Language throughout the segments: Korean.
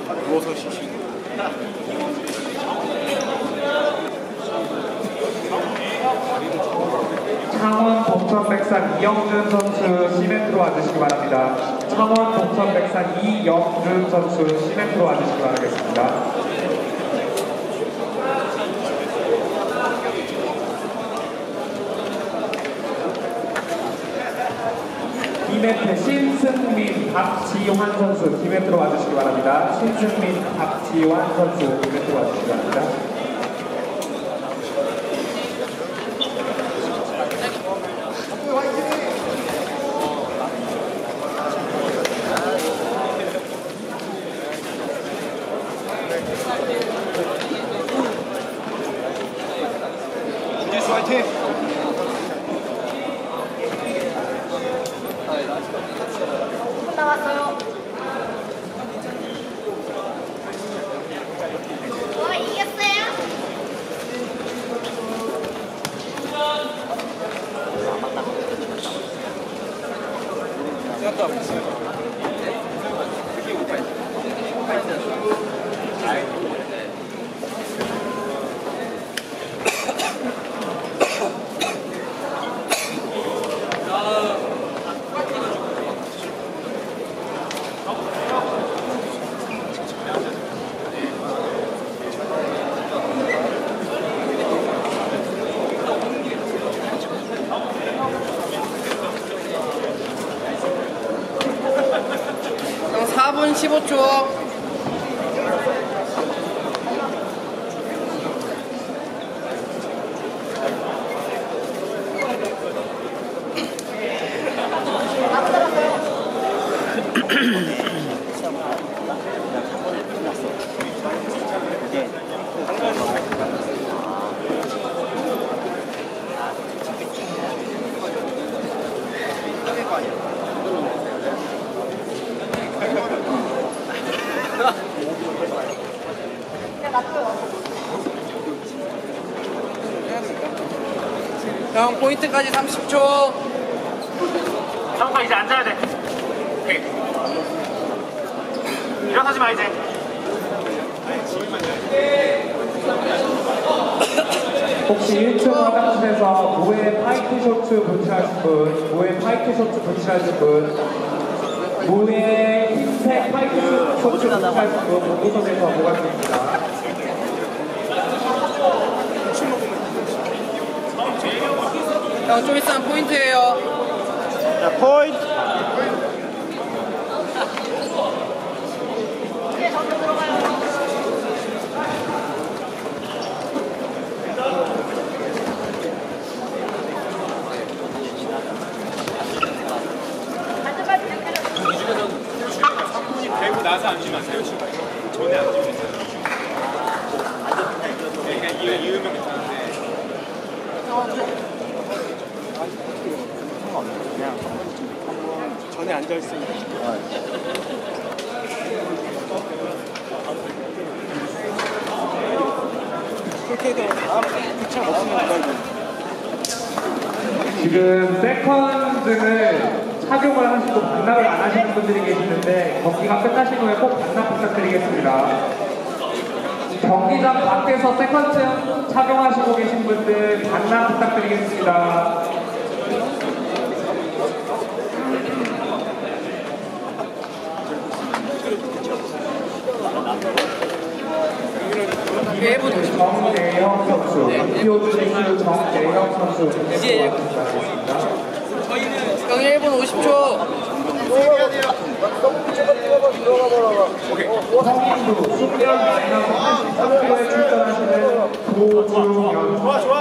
누워서 쉬시. 창원 동천백산 이영준 선수 시멘트로 와주시기 바랍니다. 창원 동천백산 이영준 선수 시멘트로 와주시기 바라겠습니다. 김해태 신승민 박지환 선수 김해태로 와주시기 바랍니다. 신승민 박지환 선수 김해태로 와주시기 바랍니다. 이제수 화이팅! 나왔어요. 이겼어요? 생각도 안 했어요. 형 4분 15초. 형 포인트까지 30초. 상우가 이제 앉아야 돼. 오케이. 일어나지 마 이제. 혹시 1층 화장실에서 모에 파이트 셔츠 분실하신 분, 모에 파이트 셔츠 분실하신 분, 모에 흰색 파이트 셔츠 분실하신 분, 본부석에서 보관드립니다. 형 좀 있으면 포인트예요. 자, 포인트! 이제 저도 들어가요. 안전벨트 땡겨줘. 대고 나서 앉지 마세요 지금. 전에 앉으면 되세요. 그냥 이으면 괜찮은데. 그냥 전에 앉아있으면 그렇게 해도 부착 없으면 누가 지금 세컨등을 착용을 하시고 반납을 안 하시는 분들이 계시는데 경기가 끝나신 후에 꼭 반납 부탁드리겠습니다. 경기장 밖에서 세컨등 착용하시고 계신 분들 반납 부탁드리겠습니다. 정대형 선수, 피오주리스 정대형 선수 이제 형 1분 50초. 성인부 숙련 마이너스 83kg에 출전하시는 도주현,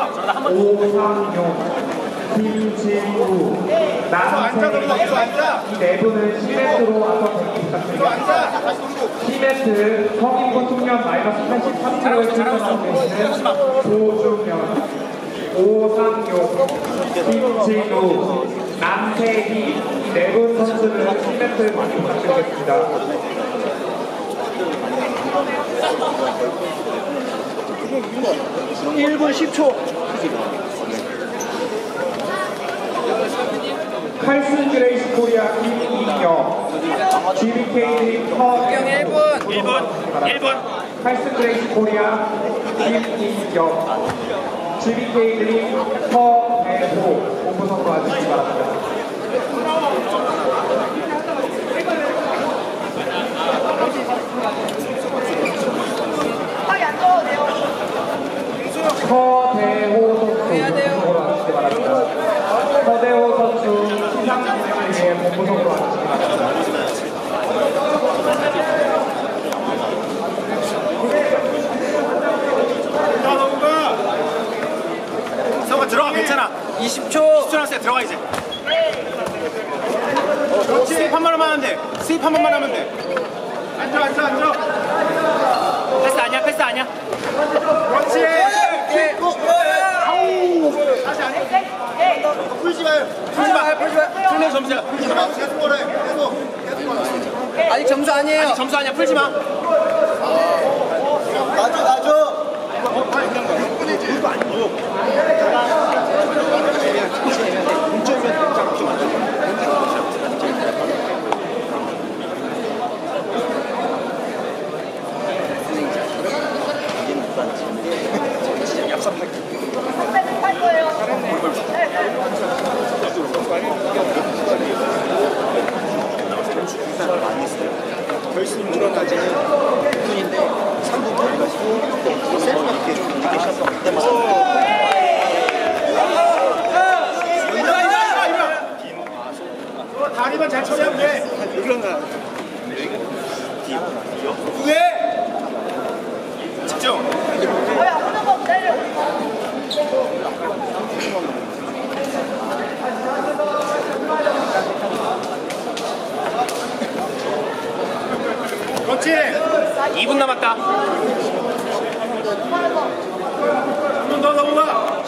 오상용, 김진우, 남세희 이 네 분은 시멘트로 와서 경기 부탁드립니다. 시멘트 성인부 숙련 마이너스 83kg에 출전하고 계시는 도주현, 오상용, 김진우, 남세희 이 네 분 선수는 시멘트 많이 부탁드리겠습니다. 1분 10초. 칼슨 그레이스 코리아 김인경, GBK 드림 터 경 1분. 칼슨 그레이스 코리아 김인경 GBK 드림 서대호 본부석으로 와주시기 바랍니다. 빨리 안 넣어도 돼요. 서대호 선수 본부석으로 와주시기 바랍니다. 서대호 선수 시상 진행을 위해 본부석으로 와주시기 바랍니다. 성아 들어가 괜찮아. 20초. 10초 남았어. 들어가 이제. 그렇지. 스윕 한 번만 하면 돼. 스윕 한 번만 하면 돼. 앉아. 패스 아니야. 그렇지. 다시 안 해. 풀지 마요. 풀면 점수야. 계속 걸어. 계속 걸어. 아직 점수 아니에요. 점수 아니야. 풀지 마. 놔줘. 할 거예요. 결승 들어가지는 6분인데 3분 더 해가지고 세트가 이렇게 시작할 때마다 다리만 잘 처리하면 돼. 그러나 왜? 집중. 왜 아무나 막 내려. 그렇지. 2분 남았다. 한 번 더 넘어가.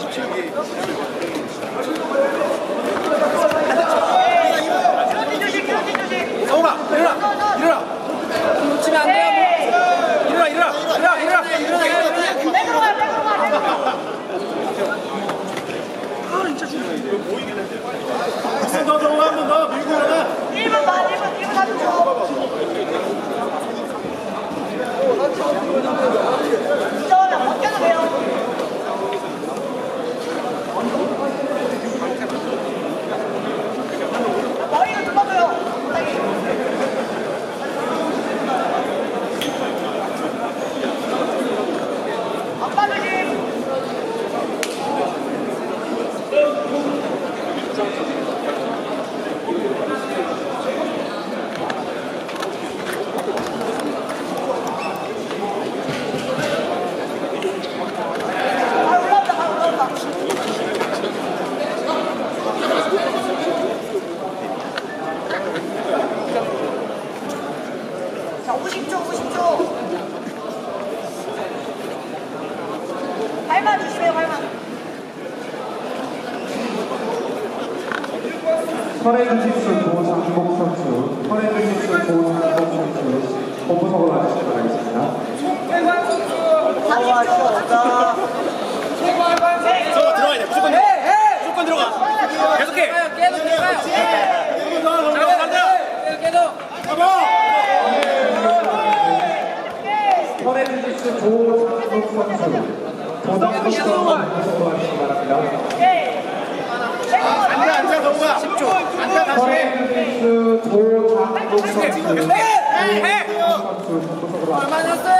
17개. 성우가 일어나. 놓치면 안 돼요. 일어나. 백으로 가. 한 번 더 성우가 한 번 더 밀고 일어나. 1분 반, 1분 30초. 진짜 바뀌어도 돼요. 머리가 눌러줘요. 안 빠르지. 올라온다. 자, 50초. 발만 조심해요, 발만. 터레드지수 도장국 선수, 터레드지수 도장국 선수 본부석으로 와주시기 바라겠습니다. 30초. 성우가 들어가야 돼. 무조건 들어가. 계속해. 계속 들어가요. 터레드지수 도장국 선수, 도장국 선수 본부석으로 와주시기 바랍니다. 앉아 성우가. 10초. 앉아 다시. 터레드지수 도장국 선수, 해. 선수 본부석으로 와주시기 바랍니다. 얼마 남았어요?